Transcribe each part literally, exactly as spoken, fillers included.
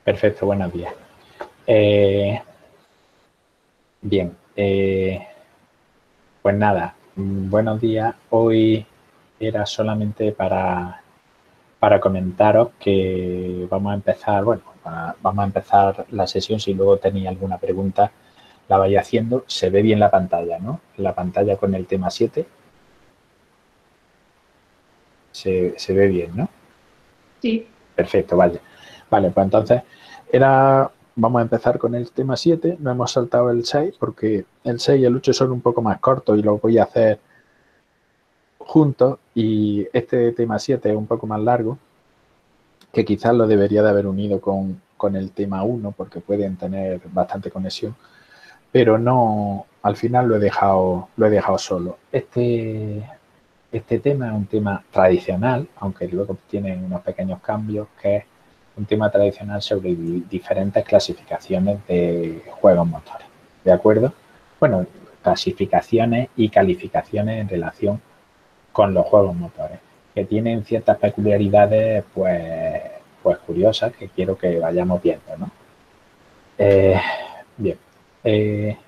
Perfecto, buenos días. Eh, bien, eh, pues nada, buenos días. Hoy era solamente para, para comentaros que vamos a empezar, bueno, vamos a empezar la sesión. Si luego tenéis alguna pregunta, la vais haciendo. Se ve bien la pantalla, ¿no? La pantalla con el tema siete. Se, se ve bien, ¿no? Sí. Perfecto, vale. Vale, pues entonces era, vamos a empezar con el tema siete. No hemos saltado el seis porque el seis y el ocho son un poco más cortos y lo voy a hacer juntos, y este tema siete es un poco más largo, que quizás lo debería de haber unido con, con el tema uno porque pueden tener bastante conexión, pero no, al final lo he dejado, lo he dejado solo. Este, este tema es un tema tradicional, aunque luego tiene unos pequeños cambios, que es un tema tradicional sobre diferentes clasificaciones de juegos motores, ¿de acuerdo? Bueno, clasificaciones y calificaciones en relación con los juegos motores, que tienen ciertas peculiaridades, pues, pues curiosas, que quiero que vayamos viendo, ¿no? Eh, bien, eh,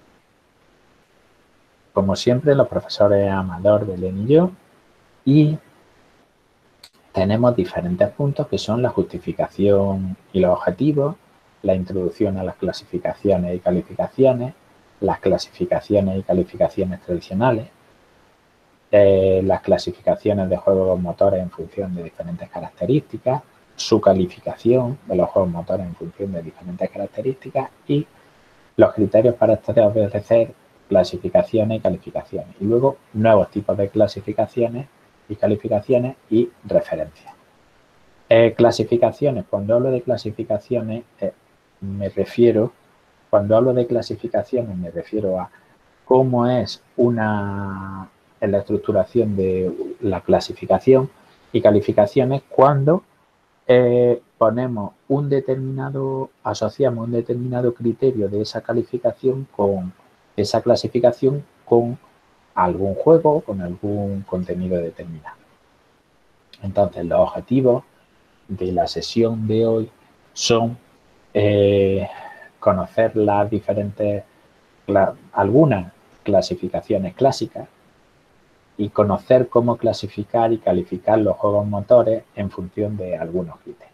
como siempre, los profesores Amador, Belén y yo, y tenemos diferentes puntos que son la justificación y los objetivos, la introducción a las clasificaciones y calificaciones, las clasificaciones y calificaciones tradicionales, eh, las clasificaciones de juegos motores en función de diferentes características, su calificación de los juegos motores en función de diferentes características y los criterios para establecer clasificaciones y calificaciones. Y luego nuevos tipos de clasificaciones y calificaciones y referencias. Eh, clasificaciones, cuando hablo de clasificaciones eh, me refiero, cuando hablo de clasificaciones me refiero a cómo es una, en la estructuración de la clasificación, y calificaciones cuando eh, ponemos un determinado, asociamos un determinado criterio de esa calificación con esa clasificación con algún juego, con algún contenido determinado. Entonces, los objetivos de la sesión de hoy son eh, conocer las diferentes, la, algunas clasificaciones clásicas y conocer cómo clasificar y calificar los juegos motores en función de algunos criterios.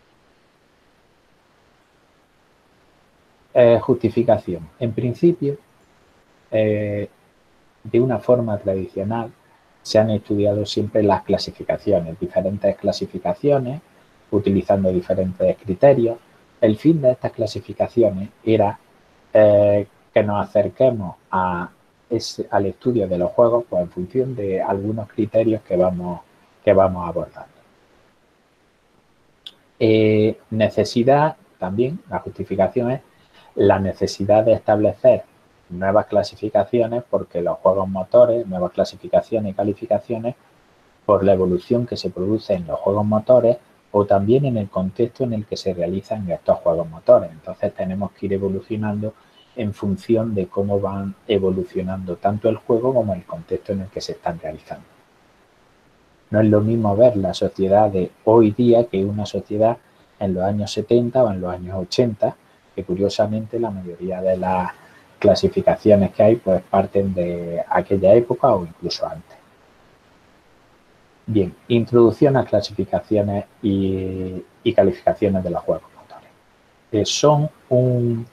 Eh, justificación. En principio, eh, de una forma tradicional, se han estudiado siempre las clasificaciones, diferentes clasificaciones, utilizando diferentes criterios. El fin de estas clasificaciones era eh, que nos acerquemos a ese, al estudio de los juegos, pues en función de algunos criterios que vamos, que vamos abordando. Eh, necesidad, también, la justificación es la necesidad de establecer nuevas clasificaciones, porque los juegos motores, nuevas clasificaciones y calificaciones, por la evolución que se produce en los juegos motores o también en el contexto en el que se realizan estos juegos motores. Entonces tenemos que ir evolucionando en función de cómo van evolucionando tanto el juego como el contexto en el que se están realizando. No es lo mismo ver la sociedad de hoy día que una sociedad en los años setenta o en los años ochenta, que curiosamente la mayoría de las clasificaciones que hay pues parten de aquella época o incluso antes. Bien, introducción a clasificaciones y, y calificaciones de los juegos motores. Eh, son un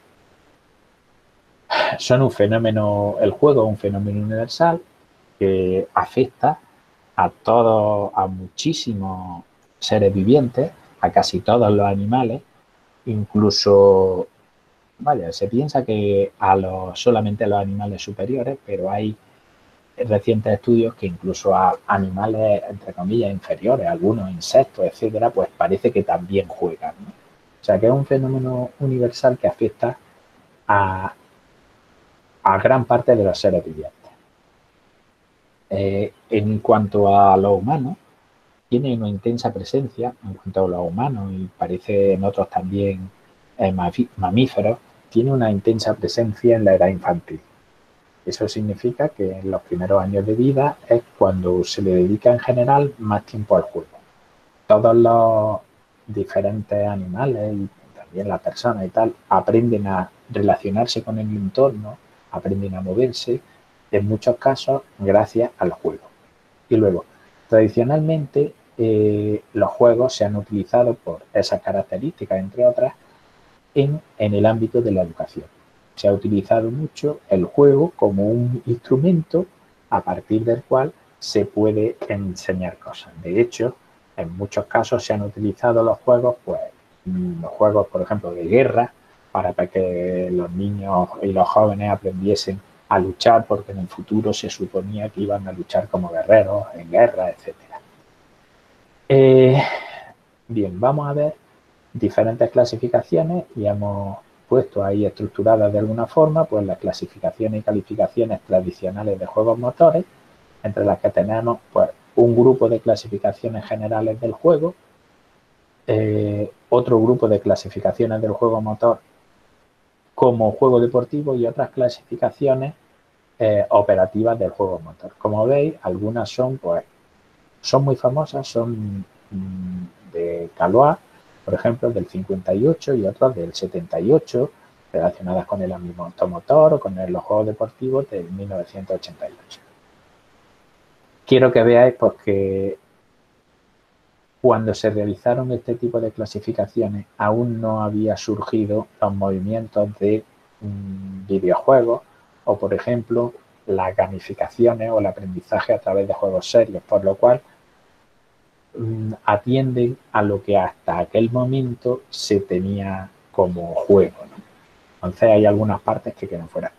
son un fenómeno, el juego es un fenómeno universal que afecta a todos, a muchísimos seres vivientes, a casi todos los animales, incluso, vaya, se piensa que a los, solamente a los animales superiores, pero hay recientes estudios que incluso a animales, entre comillas, inferiores, algunos insectos, etcétera, pues parece que también juegan, ¿no? O sea, que es un fenómeno universal que afecta a, a gran parte de los seres vivientes. Eh, en cuanto a los humanos, tiene una intensa presencia en cuanto a los humanos y parece en otros también eh, mamíferos, tiene una intensa presencia en la edad infantil. Eso significa que en los primeros años de vida es cuando se le dedica en general más tiempo al juego. Todos los diferentes animales, también las personas y tal, aprenden a relacionarse con el entorno, aprenden a moverse, en muchos casos gracias al juego. Y luego, tradicionalmente, eh, los juegos se han utilizado por esas características, entre otras, en, en el ámbito de la educación. Se ha utilizado mucho el juego como un instrumento a partir del cual se puede enseñar cosas. De hecho, en muchos casos se han utilizado los juegos, pues, los juegos, por ejemplo, de guerra, para que los niños y los jóvenes aprendiesen a luchar, porque en el futuro se suponía que iban a luchar como guerreros en guerra, etcétera. Eh, bien, vamos a ver diferentes clasificaciones y hemos puesto ahí estructuradas de alguna forma, pues las clasificaciones y calificaciones tradicionales de juegos motores, entre las que tenemos pues un grupo de clasificaciones generales del juego, eh, otro grupo de clasificaciones del juego motor como juego deportivo y otras clasificaciones eh, operativas del juego motor. Como veis, algunas son pues son muy famosas, son mmm, de Galois, por ejemplo, del cincuenta y ocho y otras del setenta y ocho, relacionadas con el ámbito automotor o con los juegos deportivos del mil novecientos ochenta y ocho. Quiero que veáis pues, que cuando se realizaron este tipo de clasificaciones aún no había surgido los movimientos de mmm, videojuegos o, por ejemplo, las gamificaciones o el aprendizaje a través de juegos serios, por lo cual atienden a lo que hasta aquel momento se tenía como juego, ¿no? Entonces hay algunas partes que quedan fuera.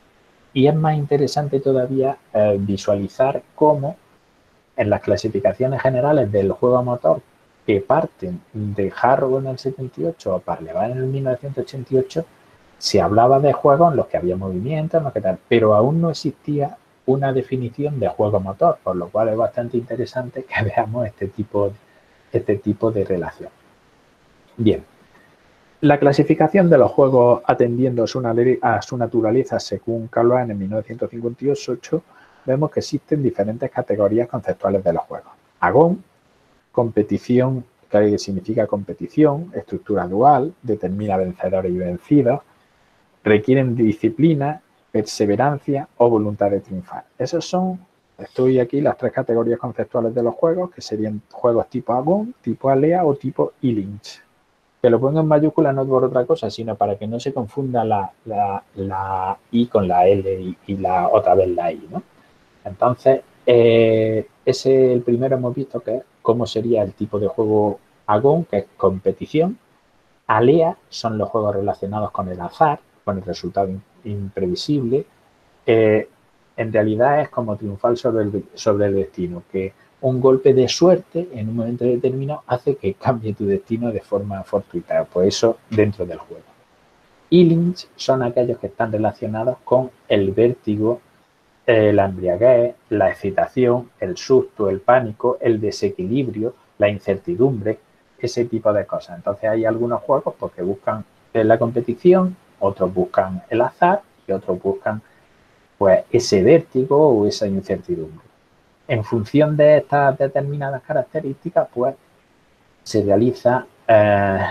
Y es más interesante todavía eh, visualizar cómo en las clasificaciones generales del juego motor que parten de Harrow en el setenta y ocho o Parlevin en el mil novecientos ochenta y ocho, se hablaba de juegos en los que había movimientos, ¿no? ¿Qué tal? Pero aún no existía una definición de juego motor, por lo cual es bastante interesante que veamos este tipo, este tipo de relación. Bien, la clasificación de los juegos atendiendo a su, a su naturaleza según Galois en mil novecientos cincuenta y ocho, vemos que existen diferentes categorías conceptuales de los juegos. Agón, competición, que significa competición, estructura dual, determina vencedores y vencidos, requieren disciplina, perseverancia o voluntad de triunfar. Esos son, estoy aquí, las tres categorías conceptuales de los juegos, que serían juegos tipo Agón, tipo Alea o tipo Ilinx. Que lo pongo en mayúscula no por otra cosa, sino para que no se confunda la, la, la I con la L y, y la otra vez la I, ¿no? Entonces, eh, ese el primero hemos visto que es cómo sería el tipo de juego Agón, que es competición. Alea son los juegos relacionados con el azar, con el resultado imprevisible. Eh, en realidad es como triunfar sobre el, sobre el destino, que un golpe de suerte en un momento determinado hace que cambie tu destino de forma fortuita. Pues eso dentro del juego. Ilinx son aquellos que están relacionados con el vértigo, eh, la embriaguez, la excitación, el susto, el pánico, el desequilibrio, la incertidumbre, ese tipo de cosas. Entonces hay algunos juegos porque buscan la competición, otros buscan el azar y otros buscan pues ese vértigo o esa incertidumbre. En función de estas determinadas características, pues se realiza eh,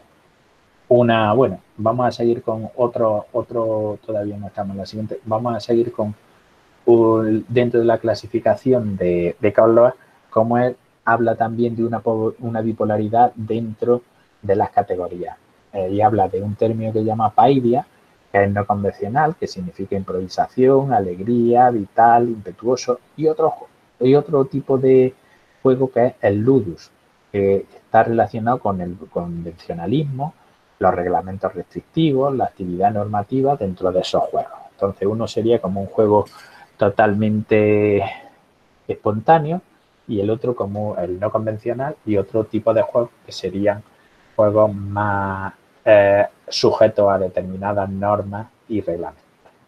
una, bueno, vamos a seguir con otro, otro, todavía no estamos en la siguiente, vamos a seguir con un, dentro de la clasificación de, de Galois, como él habla también de una, una bipolaridad dentro de las categorías. Eh, y habla de un término que llama paidia, que es no convencional, que significa improvisación, alegría, vital, impetuoso, y otro, y otro tipo de juego que es el ludus, que está relacionado con el convencionalismo, los reglamentos restrictivos, la actividad normativa dentro de esos juegos. Entonces uno sería como un juego totalmente espontáneo y el otro como el no convencional y otro tipo de juegos que serían juegos más eh, sujetos a determinadas normas y reglamentos.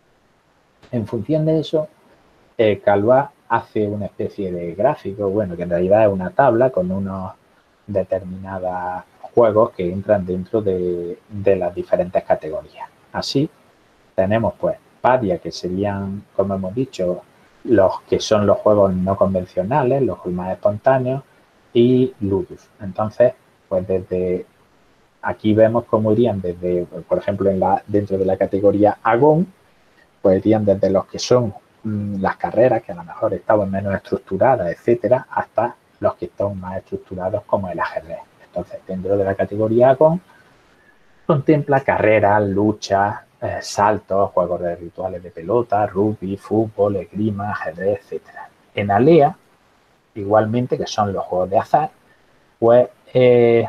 En función de eso, eh, Galois hace una especie de gráfico, bueno, que en realidad es una tabla con unos determinados juegos que entran dentro de, de las diferentes categorías. Así, tenemos pues Padia, que serían, como hemos dicho, los que son los juegos no convencionales, los más espontáneos, y Ludus. Entonces, pues desde aquí vemos cómo irían desde, por ejemplo, en la, dentro de la categoría Agón, pues irían desde los que son mmm, las carreras, que a lo mejor estaban menos estructuradas, etcétera, hasta los que están más estructurados como el ajedrez. Entonces, dentro de la categoría Agón, contempla carreras, luchas, eh, saltos, juegos de rituales de pelota, rugby, fútbol, esgrima, ajedrez, etcétera. En Alea, igualmente, que son los juegos de azar, pues eh,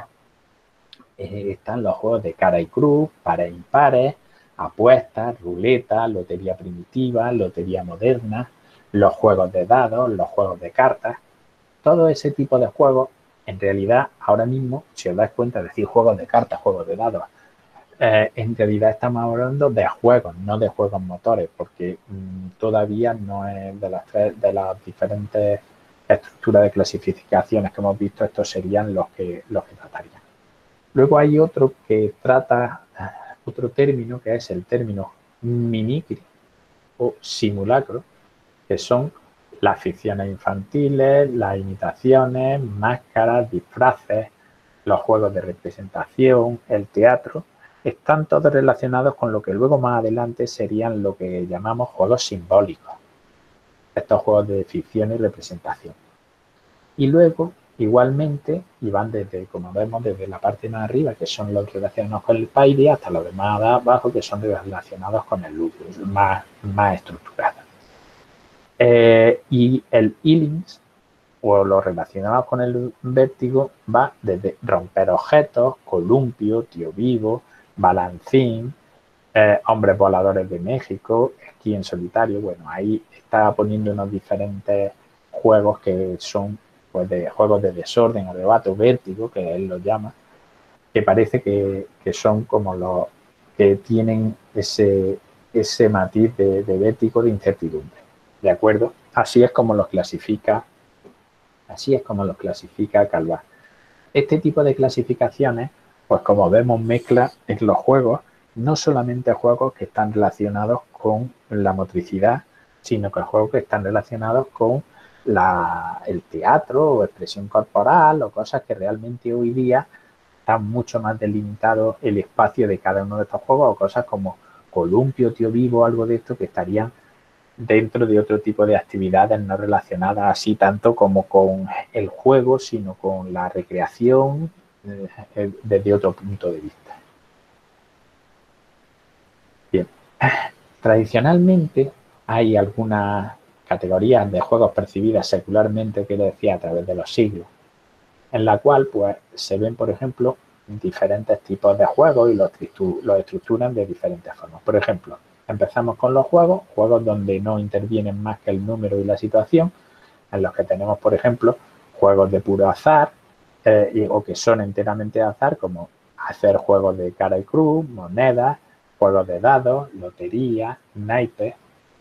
eh, están los juegos de cara y cruz, pares e impares, apuestas, ruleta, lotería primitiva, lotería moderna, los juegos de dados, los juegos de cartas. Todo ese tipo de juegos, en realidad, ahora mismo, si os dais cuenta, decir juegos de cartas, juegos de dados, eh, en realidad estamos hablando de juegos, no de juegos motores, porque mmm, todavía no es de las, tres, de las diferentes estructuras de clasificaciones que hemos visto, estos serían los que, los que tratarían. Luego hay otro que trata, otro término, que es el término mimicry o simulacro, que son las ficciones infantiles, las imitaciones, máscaras, disfraces, los juegos de representación, el teatro, están todos relacionados con lo que luego más adelante serían lo que llamamos juegos simbólicos, estos juegos de ficción y representación. Y luego, igualmente, y van desde, como vemos, desde la parte más arriba, que son los relacionados con el Paidy, hasta los demás abajo, que son relacionados con el Ludus, más, más estructurados. Eh, y el Illings, o los relacionados con el vértigo, va desde romper objetos, columpio, tío vivo, balancín, eh, hombres voladores de México, esquí en solitario. Bueno, ahí está poniendo unos diferentes juegos que son pues de juegos de desorden, arrebato, vértigo, que él los llama, que parece que, que son como los que tienen ese, ese matiz de, de vértigo, de incertidumbre. ¿De acuerdo? Así es como los clasifica, así es como los clasifica Calvá. Este tipo de clasificaciones, pues como vemos, mezcla en los juegos, no solamente juegos que están relacionados con la motricidad, sino que juegos que están relacionados con la, el teatro o expresión corporal o cosas que realmente hoy día están mucho más delimitado el espacio de cada uno de estos juegos, o cosas como columpio, tío vivo, algo de esto que estarían dentro de otro tipo de actividades no relacionadas así tanto como con el juego, sino con la recreación eh, desde otro punto de vista. Bien, tradicionalmente hay algunas categorías de juegos percibidas secularmente, que decía, a través de los siglos, en la cual pues se ven, por ejemplo, diferentes tipos de juegos y los, los estructuran de diferentes formas. Por ejemplo, empezamos con los juegos, juegos donde no intervienen más que el número y la situación, en los que tenemos, por ejemplo, juegos de puro azar, eh, y, o que son enteramente de azar, como hacer juegos de cara y cruz, monedas, juegos de dados, lotería, naipes.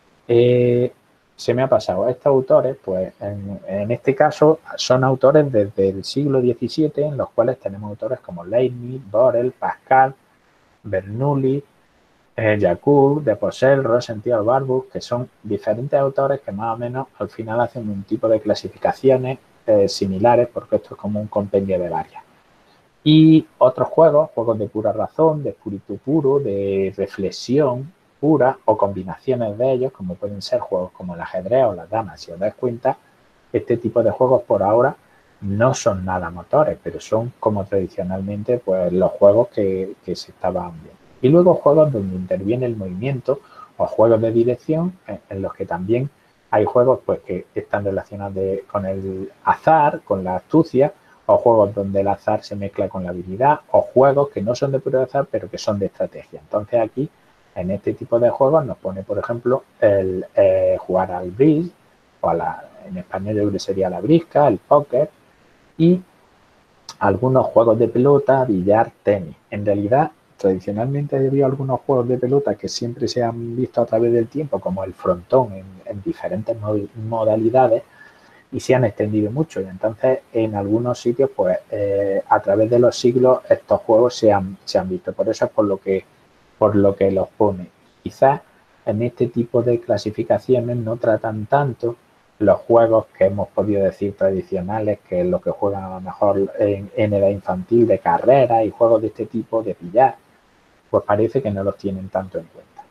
Eh, se me ha pasado. Estos autores, pues en, en este caso, son autores desde el siglo diecisiete, en los cuales tenemos autores como Leibniz, Borel, Pascal, Bernoulli, eh, Jacob, de Posel, Rosenthal, Barbuck, que son diferentes autores que más o menos al final hacen un tipo de clasificaciones eh, similares, porque esto es como un compendio de varias. Y otros juegos, juegos de pura razón, de espíritu puro, de reflexión pura, o combinaciones de ellos, como pueden ser juegos como el ajedrez o las damas. Si os dais cuenta, este tipo de juegos por ahora no son nada motores, pero son como tradicionalmente pues los juegos que, que se estaban viendo. Y luego juegos donde interviene el movimiento, o juegos de dirección, en, en los que también hay juegos pues que están relacionados de, con el azar, con la astucia, o juegos donde el azar se mezcla con la habilidad, o juegos que no son de puro azar, pero que son de estrategia. Entonces aquí, en este tipo de juegos, nos pone, por ejemplo, el eh, jugar al bridge, o a la, en español yo creo que sería la brisca, el póker, y algunos juegos de pelota, billar, tenis. En realidad, tradicionalmente ha habido algunos juegos de pelota que siempre se han visto a través del tiempo, como el frontón, en, en diferentes modalidades, y se han extendido mucho. Y entonces, en algunos sitios, pues, eh, a través de los siglos, estos juegos se han, se han visto. Por eso es por lo que, por lo que los pone. Quizás en este tipo de clasificaciones no tratan tanto los juegos que hemos podido decir tradicionales, que es lo que juegan a lo mejor en, en edad infantil, de carrera y juegos de este tipo, de billar, pues parece que no los tienen tanto en cuenta.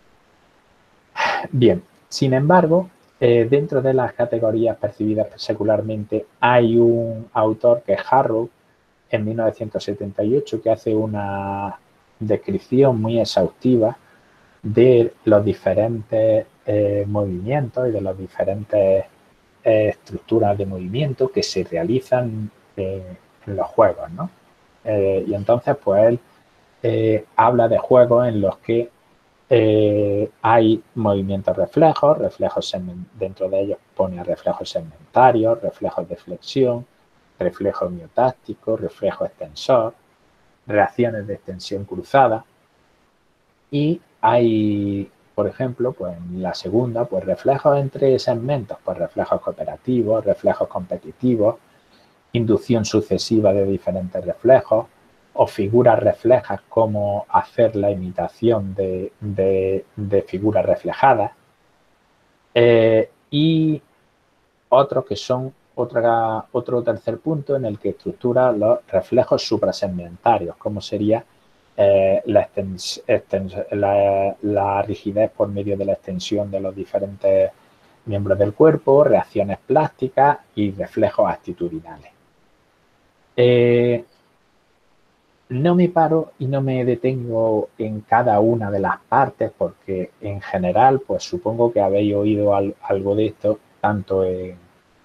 Bien, sin embargo, eh, dentro de las categorías percibidas secularmente hay un autor que es Harrow, en mil novecientos setenta y ocho, que hace una descripción muy exhaustiva de los diferentes eh, movimientos y de las diferentes eh, estructuras de movimiento que se realizan eh, en los juegos, ¿no? Eh, y entonces, pues él eh, habla de juegos en los que eh, hay movimientos reflejos, reflejos dentro de ellos pone reflejos segmentarios, reflejos de flexión, reflejo miotáctico, reflejo extensor, reacciones de extensión cruzada, y hay, por ejemplo, pues en la segunda, pues reflejos entre segmentos, pues reflejos cooperativos, reflejos competitivos, inducción sucesiva de diferentes reflejos, o figuras reflejas, como hacer la imitación de, de, de figuras reflejadas, eh, y otros que son otra, otro tercer punto en el que estructura los reflejos suprasegmentarios, como sería eh, la, extens, extens, la, la rigidez por medio de la extensión de los diferentes miembros del cuerpo, reacciones plásticas y reflejos actitudinales. Eh, no me paro y no me detengo en cada una de las partes, porque en general, pues supongo que habéis oído al, algo de esto, tanto en,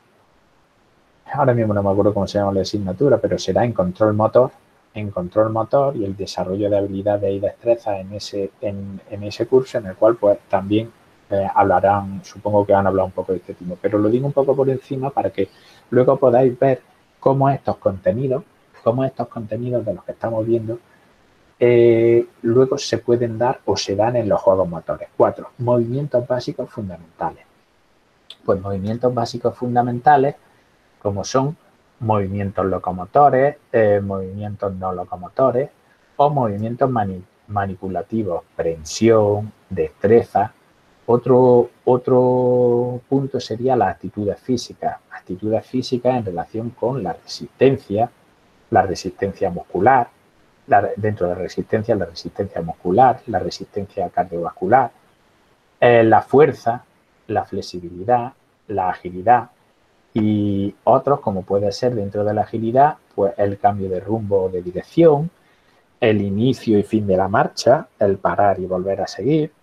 ahora mismo no me acuerdo cómo se llama la asignatura, pero será en control motor, en control motor y el desarrollo de habilidades y destrezas en ese, en, en ese curso, en el cual pues también eh, hablarán, supongo que van a hablar un poco de este tema, pero lo digo un poco por encima para que luego podáis ver cómo estos contenidos, cómo estos contenidos de los que estamos viendo, eh, luego se pueden dar o se dan en los juegos motores. Cuatro, movimientos básicos fundamentales. Pues movimientos básicos fundamentales, como son movimientos locomotores, eh, movimientos no locomotores o movimientos mani manipulativos, prensión, destreza. Otro, otro punto sería las actitudes físicas, actitudes físicas en relación con la resistencia, la resistencia muscular, la, dentro de resistencia, la resistencia muscular, la resistencia cardiovascular, eh, la fuerza, la flexibilidad, la agilidad, y otros, como puede ser dentro de la agilidad, pues el cambio de rumbo o de dirección, el inicio y fin de la marcha, el parar y volver a seguir,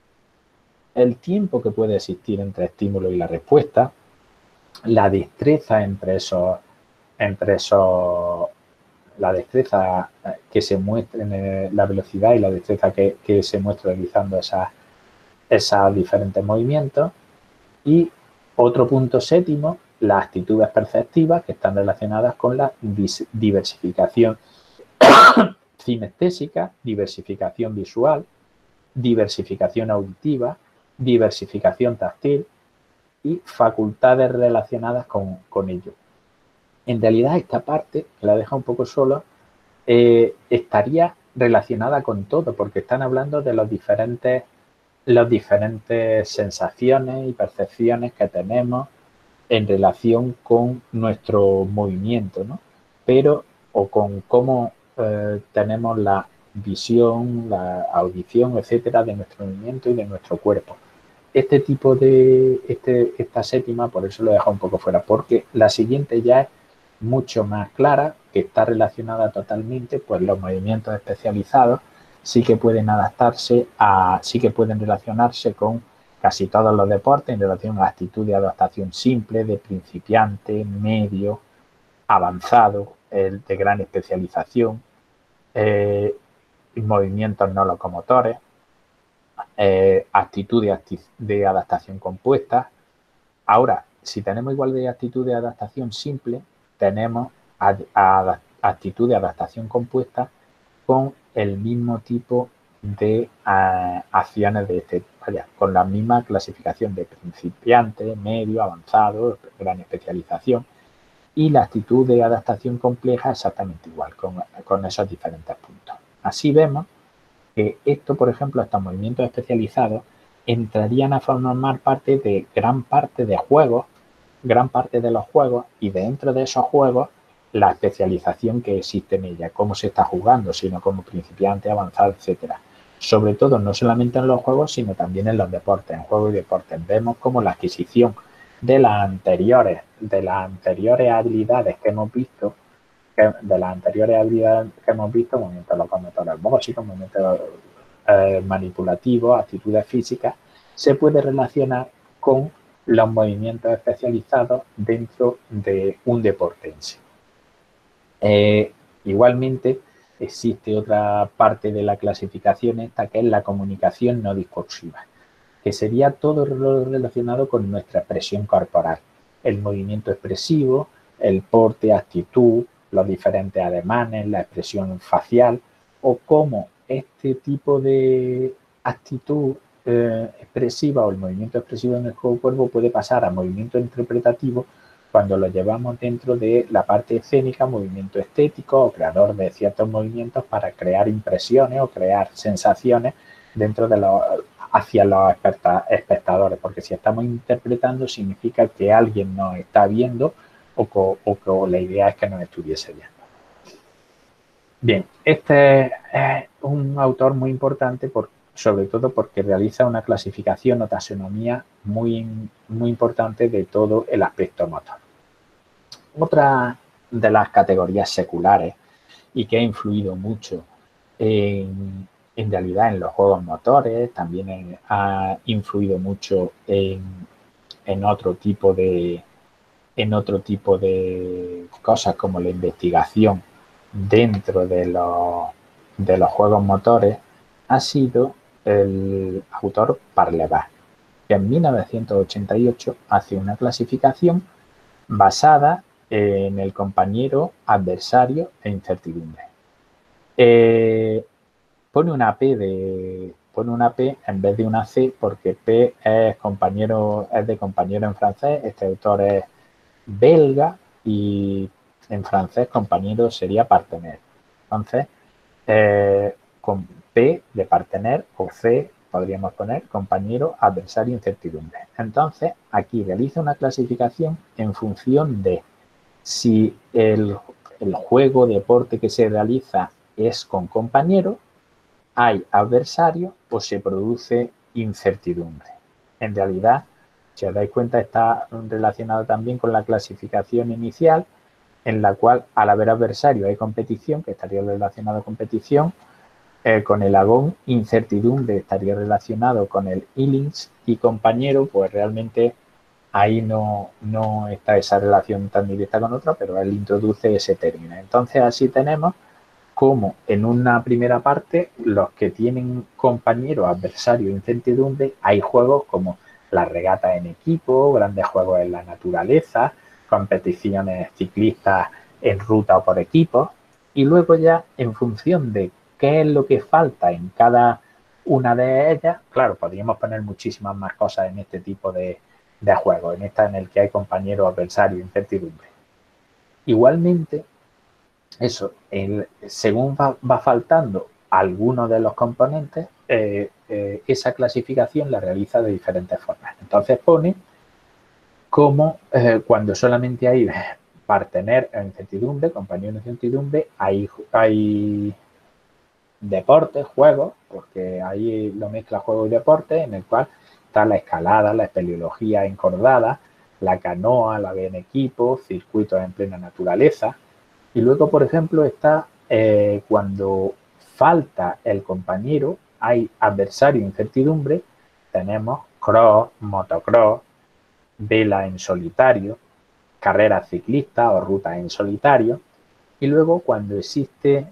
el tiempo que puede existir entre estímulo y la respuesta, la destreza entre esos, entre esos, la destreza que se muestra en la velocidad y la destreza que, que se muestra realizando esas, esos diferentes movimientos. Y otro punto séptimo, las actitudes perceptivas, que están relacionadas con la diversificación cinestésica, diversificación visual, diversificación auditiva, diversificación táctil y facultades relacionadas con, con ello. En realidad, esta parte, que la deja un poco sola, eh, estaría relacionada con todo, porque están hablando de los diferentes, las diferentes sensaciones y percepciones que tenemos en relación con nuestro movimiento, ¿no? Pero, o con cómo eh, tenemos la visión, la audición, etcétera, de nuestro movimiento y de nuestro cuerpo. Este tipo de, este, esta séptima, por eso lo he dejado un poco fuera, porque la siguiente ya es mucho más clara, que está relacionada totalmente, pues los movimientos especializados sí que pueden adaptarse a, sí que pueden relacionarse con casi todos los deportes en relación a actitud de adaptación simple, de principiante, medio, avanzado, el de gran especialización, eh, movimientos no locomotores, eh, actitud de, acti de adaptación compuesta. Ahora, si tenemos igual de actitud de adaptación simple, tenemos a, a, actitud de adaptación compuesta con el mismo tipo de uh, acciones de este, vaya, con la misma clasificación de principiante, medio, avanzado, gran especialización, y la actitud de adaptación compleja exactamente igual, con, con esos diferentes puntos. Así vemos que esto, por ejemplo, estos movimientos especializados entrarían a formar parte de gran parte de juegos gran parte de los juegos y dentro de esos juegos la especialización que existe en ella, cómo se está jugando, sino como principiante, avanzado, etcétera. Sobre todo, no solamente en los juegos, sino también en los deportes, en juegos y deportes. Vemos como la adquisición de las anteriores, de las anteriores habilidades que hemos visto, que, de las anteriores habilidades que hemos visto, movimientos locomotores básicos, movimientos eh, manipulativos, actitudes físicas, se puede relacionar con los movimientos especializados dentro de un deporte en sí. Eh, igualmente, existe otra parte de la clasificación esta que es la comunicación no discursiva, que sería todo lo relacionado con nuestra expresión corporal, el movimiento expresivo, el porte, actitud, los diferentes ademanes, la expresión facial o cómo este tipo de actitud eh, expresiva o el movimiento expresivo en el cuerpo puede pasar a movimiento interpretativo cuando lo llevamos dentro de la parte escénica, movimiento estético o creador de ciertos movimientos para crear impresiones o crear sensaciones dentro de los, hacia los espectadores, porque si estamos interpretando significa que alguien nos está viendo o que, o que la idea es que nos estuviese viendo. Bien, este es un autor muy importante por, sobre todo porque realiza una clasificación o taxonomía muy, muy importante de todo el aspecto motor. Otra de las categorías seculares y que ha influido mucho en, en realidad en los juegos motores, también en, ha influido mucho en, en otro tipo de en otro tipo de cosas como la investigación dentro de los, de los juegos motores, ha sido el autor Parlevas, que en mil novecientos ochenta y ocho hace una clasificación basada en el compañero, adversario e incertidumbre. Eh, pone una P de pone una P en vez de una C porque P es compañero, es de compañero en francés. Este autor es belga y en francés compañero sería partener. Entonces, eh, con P de partener o C podríamos poner compañero, adversario, incertidumbre. Entonces, aquí realiza una clasificación en función de si el, el juego, deporte que se realiza es con compañero, hay adversario o se produce incertidumbre. En realidad, si os dais cuenta, está relacionado también con la clasificación inicial, en la cual al haber adversario hay competición, que estaría relacionado a competición, eh, con el agón, incertidumbre estaría relacionado con el Illings y compañero, pues realmente ahí no, no está esa relación tan directa con otra, pero él introduce ese término. Entonces así tenemos como en una primera parte los que tienen compañero, adversario, incertidumbre, hay juegos como las regatas en equipo, grandes juegos en la naturaleza, competiciones ciclistas en ruta o por equipos, y luego ya en función de qué es lo que falta en cada una de ellas, claro, podríamos poner muchísimas más cosas en este tipo de, de juegos, en esta en el que hay compañero, adversario, incertidumbre. Igualmente, eso, el, según va, va faltando alguno de los componentes, eh, eh, esa clasificación la realiza de diferentes formas. Entonces pone como eh, cuando solamente hay partener en incertidumbre, compañero en incertidumbre, hay, hay deportes, juegos, porque ahí lo mezcla juego y deporte, en el cual está la escalada, la espeleología encordada, la canoa, la vía en equipo, circuitos en plena naturaleza. Y luego, por ejemplo, está eh, cuando falta el compañero, hay adversario, incertidumbre, tenemos cross, motocross, vela en solitario, carreras ciclistas o rutas en solitario. Y luego, cuando existe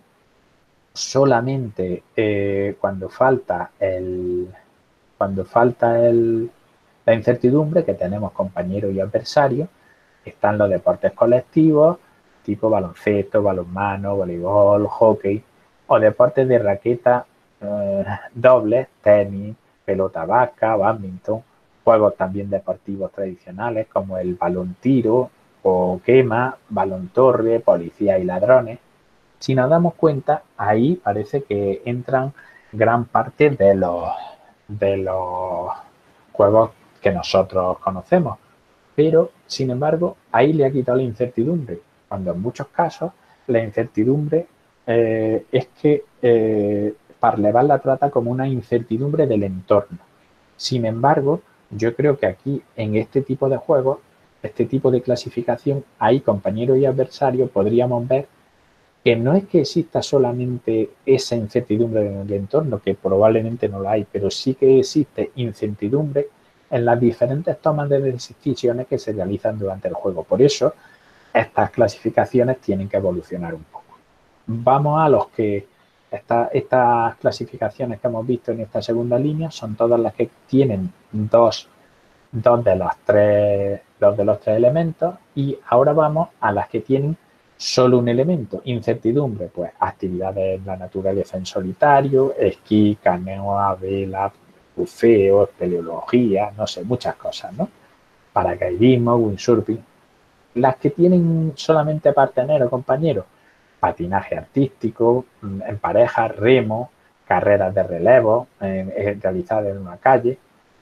solamente, eh, cuando falta el, cuando falta el, la incertidumbre, que tenemos compañero y adversario, están los deportes colectivos, tipo baloncesto, balonmano, voleibol, hockey, o deportes de raqueta eh, dobles, tenis, pelota vasca, bádminton, juegos también deportivos tradicionales como el balón tiro o quema, balón torre, policía y ladrones. Si nos damos cuenta, ahí parece que entran gran parte de los, de los juegos que nosotros conocemos. pero, sin embargo, ahí le ha quitado la incertidumbre, cuando en muchos casos la incertidumbre eh, es que eh, Parleval la trata como una incertidumbre del entorno. Sin embargo, yo creo que aquí, en este tipo de juegos, este tipo de clasificación, ahí compañero y adversario podríamos ver que no es que exista solamente esa incertidumbre en el entorno, que probablemente no la hay, pero sí que existe incertidumbre en las diferentes tomas de decisiones que se realizan durante el juego. Por eso, estas clasificaciones tienen que evolucionar un poco. Vamos a los que esta, estas clasificaciones que hemos visto en esta segunda línea son todas las que tienen dos, dos, de los tres, dos de los tres elementos, y ahora vamos a las que tienen solo un elemento, incertidumbre, pues actividades en la naturaleza en solitario, esquí, canoa, vela, buceo, espeleología, no sé, muchas cosas, ¿no? Paracaidismo, windsurfing. Las que tienen solamente partener o compañero, patinaje artístico, en pareja, remo, carreras de relevo eh, realizadas en una calle.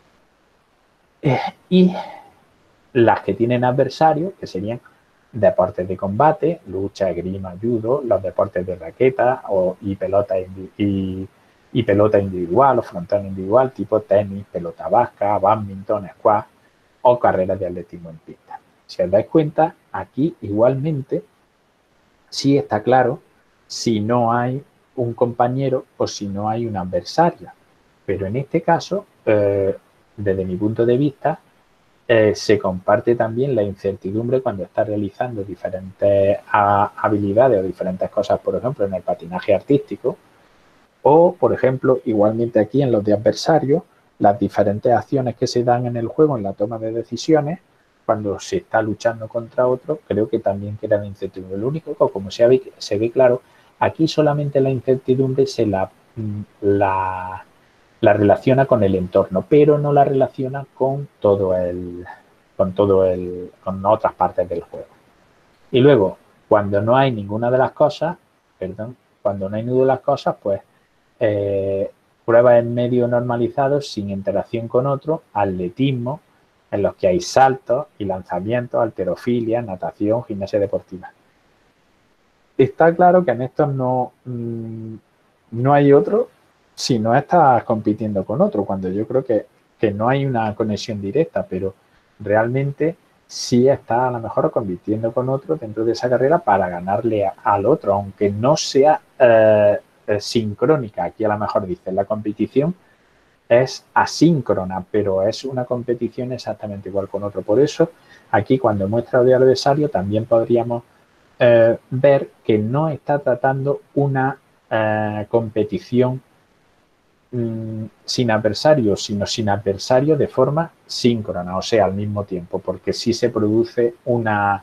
Eh, y las que tienen adversarios, que serían deportes de combate, lucha, esgrima, judo, los deportes de raqueta o, y, pelota y, y pelota individual o frontal individual, tipo tenis, pelota vasca, badminton, squash o carreras de atletismo en pista. Si os dais cuenta, aquí igualmente sí está claro si no hay un compañero o si no hay un adversario. Pero en este caso, eh, desde mi punto de vista, eh, se comparte también la incertidumbre cuando está realizando diferentes a, habilidades o diferentes cosas, por ejemplo, en el patinaje artístico, o, por ejemplo, igualmente aquí en los de adversarios, las diferentes acciones que se dan en el juego en la toma de decisiones, cuando se está luchando contra otro, creo que también queda la incertidumbre. Lo único que, como se ve, se ve claro, aquí solamente la incertidumbre se la, la, la relaciona con el entorno, pero no la relaciona con todo el, con todo el, con otras partes del juego. Y luego, cuando no hay ninguna de las cosas, perdón, cuando no hay ninguna de las cosas, pues eh, pruebas en medio normalizados sin interacción con otro, atletismo, en los que hay saltos y lanzamientos, halterofilia, natación, gimnasia deportiva. Está claro que en estos no, mmm, no hay otro si no estás compitiendo con otro, cuando yo creo que, que no hay una conexión directa, pero realmente sí está a lo mejor compitiendo con otro dentro de esa carrera para ganarle a, al otro, aunque no sea eh, sincrónica. Aquí a lo mejor dice la competición es asíncrona, pero es una competición exactamente igual con otro. Por eso, aquí cuando muestra el adversario también podríamos eh, ver que no está tratando una eh, competición mmm, sin adversario, sino sin adversario de forma síncrona, o sea, al mismo tiempo, porque sí se produce una,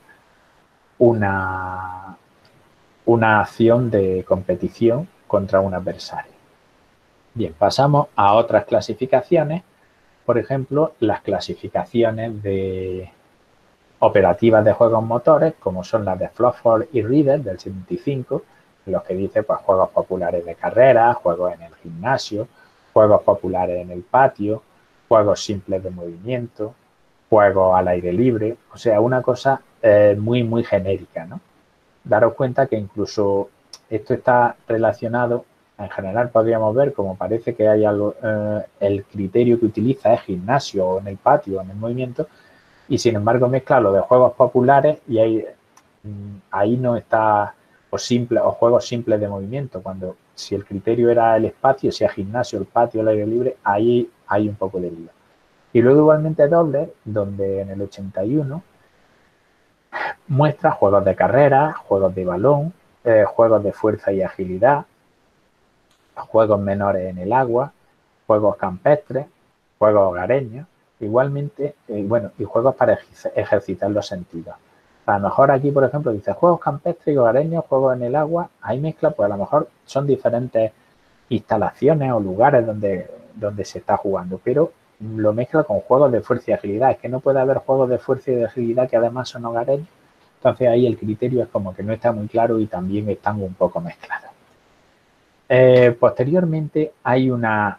una, una acción de competición contra un adversario. Bien, pasamos a otras clasificaciones, por ejemplo, las clasificaciones de operativas de juegos motores, como son las de Flufford y Reader del setenta y cinco, en los que dice pues juegos populares de carrera, juegos en el gimnasio, juegos populares en el patio, juegos simples de movimiento, juegos al aire libre, o sea, una cosa eh, muy, muy genérica, ¿no? Daros cuenta que incluso esto está relacionado, en general podríamos ver como parece que hay algo, eh, el criterio que utiliza es gimnasio o en el patio o en el movimiento, y sin embargo mezcla lo de juegos populares y ahí, ahí no está, o, simple, o juegos simples de movimiento, cuando si el criterio era el espacio, sea gimnasio, el patio, el aire libre, ahí hay un poco de lío. Y luego igualmente Dobler, donde en el ochenta y uno muestra juegos de carrera, juegos de balón, eh, juegos de fuerza y agilidad, juegos menores en el agua, juegos campestres, juegos hogareños, igualmente, eh, bueno, y juegos para ejercitar los sentidos. A lo mejor aquí, por ejemplo, dice juegos campestres y hogareños, juegos en el agua, hay mezcla, pues a lo mejor son diferentes instalaciones o lugares donde, donde se está jugando, pero lo mezcla con juegos de fuerza y agilidad. Es que no puede haber juegos de fuerza y de agilidad que además son hogareños. Entonces ahí el criterio es como que no está muy claro y también están un poco mezclados. Eh, posteriormente hay una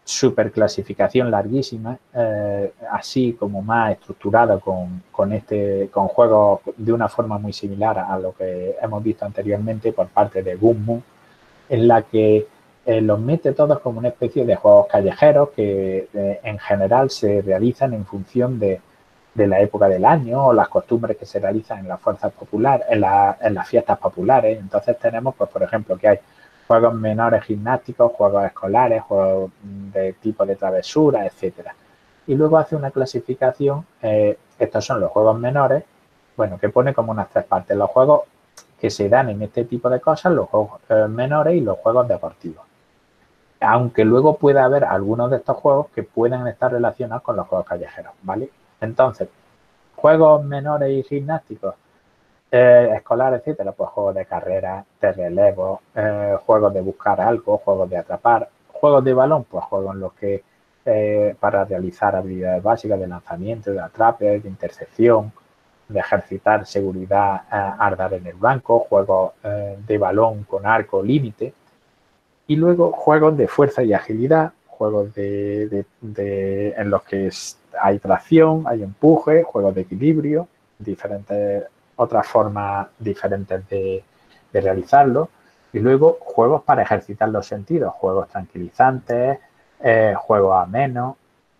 super clasificación larguísima, eh, así como más estructurado con, con, este, con juegos de una forma muy similar a lo que hemos visto anteriormente por parte de Boom Boom, en la que eh, los mete todos como una especie de juegos callejeros que eh, en general se realizan en función de, de la época del año o las costumbres que se realizan en las fuerzas populares, en, la, en las fiestas populares. Entonces tenemos, pues por ejemplo, que hay juegos menores gimnásticos, juegos escolares, juegos de tipo de travesura, etcétera. Y luego hace una clasificación, eh, estos son los juegos menores, bueno, que pone como unas tres partes, los juegos que se dan en este tipo de cosas, los juegos eh, menores y los juegos deportivos. Aunque luego pueda haber algunos de estos juegos que puedan estar relacionados con los juegos callejeros, ¿vale? Entonces, juegos menores y gimnásticos, eh, escolares, etcétera, pues juegos de carrera, de relevo, eh, juegos de buscar algo, juegos de atrapar, juegos de balón, pues juegos en los que eh, para realizar habilidades básicas de lanzamiento, de atrape, de intercepción, de ejercitar seguridad eh, al dar en el blanco, juegos eh, de balón con arco límite y luego juegos de fuerza y agilidad, juegos de, de, de, en los que hay tracción, hay empuje, juegos de equilibrio, diferentes otras formas diferentes de, de realizarlo y luego juegos para ejercitar los sentidos, juegos tranquilizantes, eh, juegos amenos,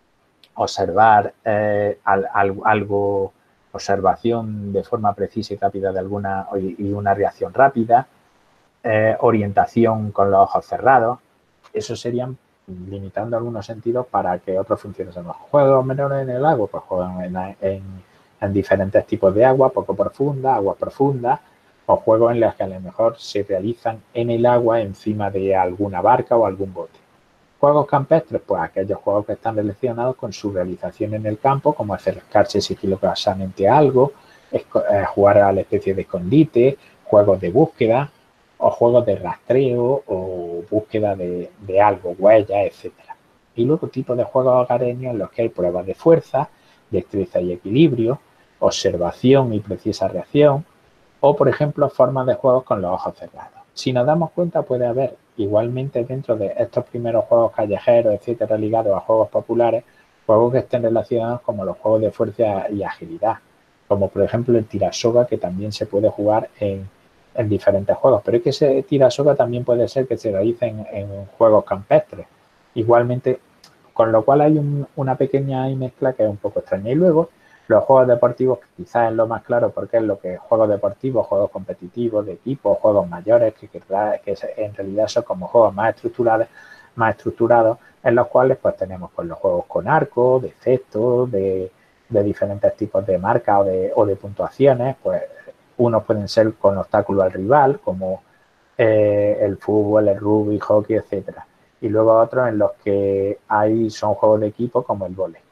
observar eh, al, al, algo, observación de forma precisa y rápida de alguna y una reacción rápida, eh, orientación con los ojos cerrados. Eso serían limitando algunos sentidos para que otros funcionen mejor. Juegos menores en el agua, pues juegan en, en, en diferentes tipos de agua, poco profunda, agua profunda, o juegos en los que a lo mejor se realizan en el agua encima de alguna barca o algún bote. Juegos campestres, pues aquellos juegos que están relacionados con su realización en el campo, como acercarse sigilosamente a algo, jugar a la especie de escondite, juegos de búsqueda, o juegos de rastreo o búsqueda de, de algo, huellas, etcétera. Y luego tipos de juegos hogareños en los que hay pruebas de fuerza, destreza y equilibrio, observación y precisa reacción, o por ejemplo formas de juegos con los ojos cerrados. Si nos damos cuenta puede haber igualmente dentro de estos primeros juegos callejeros, etcétera, ligados a juegos populares, juegos que estén relacionados como los juegos de fuerza y agilidad, como por ejemplo el tirasoga, que también se puede jugar en, en diferentes juegos, pero es que ese tirasoga también puede ser que se realice en, en juegos campestres, igualmente, con lo cual hay un, una pequeña mezcla que es un poco extraña. Y luego los juegos deportivos, que quizás es lo más claro porque es lo que juegos deportivos, juegos competitivos de equipo, juegos mayores, que, que, que en realidad son como juegos más estructurados, más estructurados, en los cuales pues tenemos pues, los juegos con arco, de efectos, de, de diferentes tipos de marcas o de, o de puntuaciones, pues unos pueden ser con obstáculo al rival, como eh, el fútbol, el rugby, hockey, etcétera. Y luego otros en los que hay son juegos de equipo como el vóley.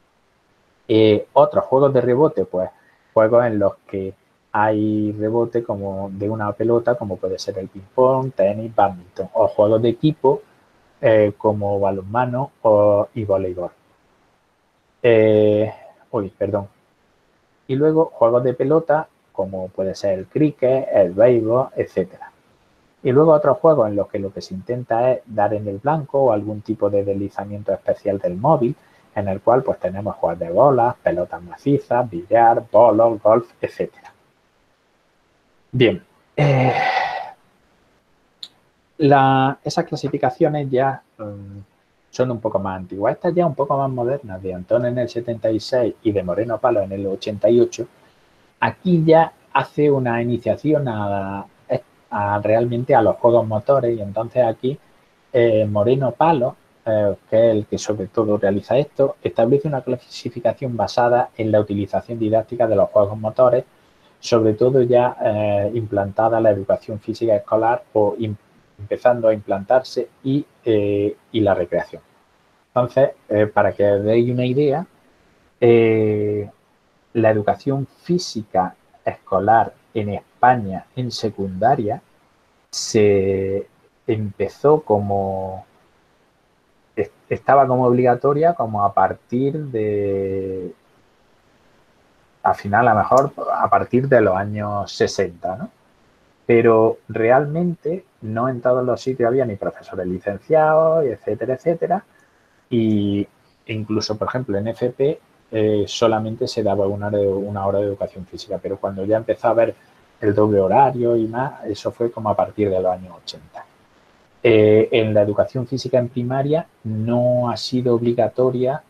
Eh, otros juegos de rebote, pues juegos en los que hay rebote como de una pelota, como puede ser el ping-pong, tenis, badminton, o juegos de equipo eh, como balonmano o, y voleibol. Eh, uy, perdón. Y luego juegos de pelota, como puede ser el cricket, el béisbol, etcétera. Y luego otros juegos en los que lo que se intenta es dar en el blanco o algún tipo de deslizamiento especial del móvil, en el cual pues tenemos juegos de bolas, pelotas macizas, billar, bolos, golf, etcétera. Bien, eh, la, esas clasificaciones ya um, son un poco más antiguas. Estas ya un poco más modernas, de Antón en el setenta y seis y de Moreno Palo en el ochenta y ocho, aquí ya hace una iniciación a, a realmente a los juegos motores y entonces aquí eh, Moreno Palo, eh, que es el que sobre todo realiza esto, establece una clasificación basada en la utilización didáctica de los juegos motores, sobre todo ya eh, implantada la educación física escolar o in, empezando a implantarse y, eh, y la recreación. Entonces, eh, para que os deis una idea, eh, la educación física escolar en España en secundaria se empezó como estaba como obligatoria como a partir de al final a lo mejor a partir de los años sesenta, ¿no? Pero realmente no en todos los sitios había ni profesores licenciados, etcétera, etcétera, Y incluso, por ejemplo, en F P eh, solamente se daba una hora, de, una hora de educación física, pero cuando ya empezó a haber el doble horario y más, eso fue como a partir de los años ochenta. Eh, en la educación física en primaria no ha sido obligatoria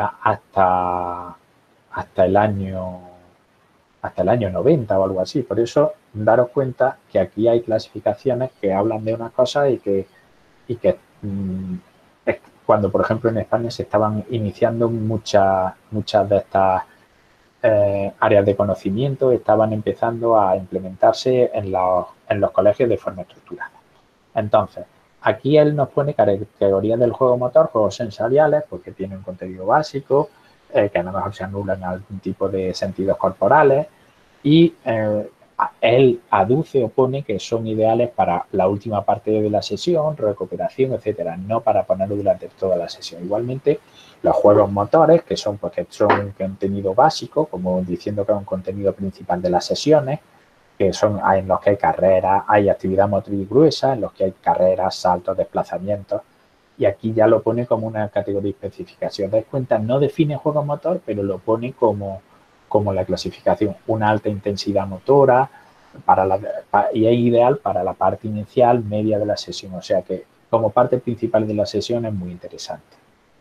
hasta, hasta el año hasta el año noventa o algo así. Por eso, daros cuenta que aquí hay clasificaciones que hablan de una cosa y que, y que mmm, es cuando, por ejemplo, en España se estaban iniciando muchas, muchas de estas eh, áreas de conocimiento, estaban empezando a implementarse en los, en los colegios de forma estructurada. Entonces, aquí él nos pone categorías del juego motor, juegos sensoriales, porque tiene un contenido básico, eh, que a lo mejor se anulan algún tipo de sentidos corporales, y eh, él aduce o pone que son ideales para la última parte de la sesión, recuperación, etcétera, no para ponerlo durante toda la sesión. Igualmente, los juegos motores, que son, pues, que son un contenido básico, como diciendo que es un contenido principal de las sesiones, que son en los que hay carreras, hay actividad motriz gruesa, en los que hay carreras, saltos, desplazamientos, y aquí ya lo pone como una categoría específica. Si os dais cuenta, no define juego motor, pero lo pone como, como la clasificación, una alta intensidad motora, para la, y es ideal para la parte inicial, media de la sesión, o sea que como parte principal de la sesión es muy interesante.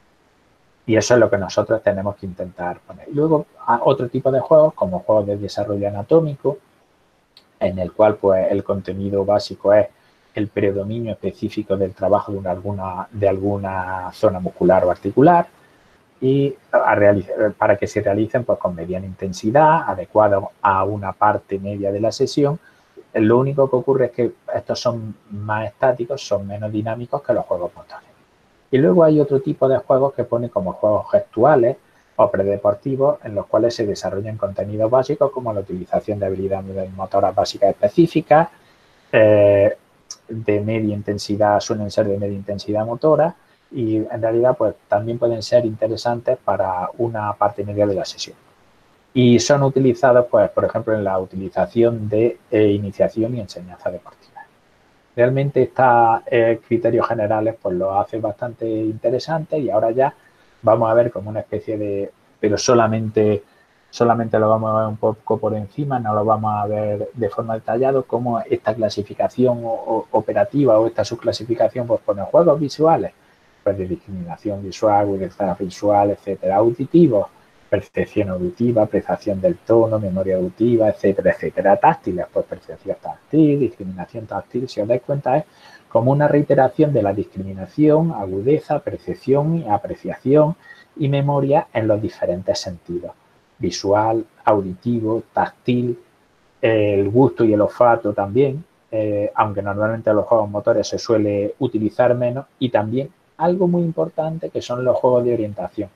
Y eso es lo que nosotros tenemos que intentar poner. Luego, otro tipo de juegos, como juegos de desarrollo anatómico, en el cual pues el contenido básico es el predominio específico del trabajo de, una, alguna, de alguna zona muscular o articular y a realizar, para que se realicen pues con mediana intensidad, adecuado a una parte media de la sesión. Lo único que ocurre es que estos son más estáticos, son menos dinámicos que los juegos motores. Y luego hay otro tipo de juegos que pone como juegos gestuales o predeportivos en los cuales se desarrollan contenidos básicos como la utilización de habilidades motoras básicas específicas, eh, de media intensidad, suelen ser de media intensidad motora y en realidad pues también pueden ser interesantes para una parte media de la sesión. Y son utilizados, pues, por ejemplo, en la utilización de eh, iniciación y enseñanza deportiva. Realmente estos eh, criterios generales pues los hace bastante interesantes y ahora ya vamos a ver como una especie de, pero solamente, solamente lo vamos a ver un poco por encima, no lo vamos a ver de forma detallada, como esta clasificación o, o, operativa o esta subclasificación pues pone juegos visuales, pues de discriminación visual, agudeza visual, etcétera, auditivos, percepción auditiva, percepción del tono, memoria auditiva, etcétera, etcétera. Táctiles, pues percepción táctil, discriminación táctil, si os dais cuenta es como una reiteración de la discriminación, agudeza, percepción, apreciación y memoria en los diferentes sentidos, visual, auditivo, táctil, el gusto y el olfato también, eh, aunque normalmente los juegos motores se suele utilizar menos, y también algo muy importante que son los juegos de orientación.